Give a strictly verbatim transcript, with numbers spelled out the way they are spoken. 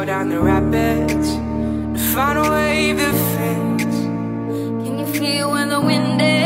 slow down the rapids, find a wave that fits. Can you feel when the wind is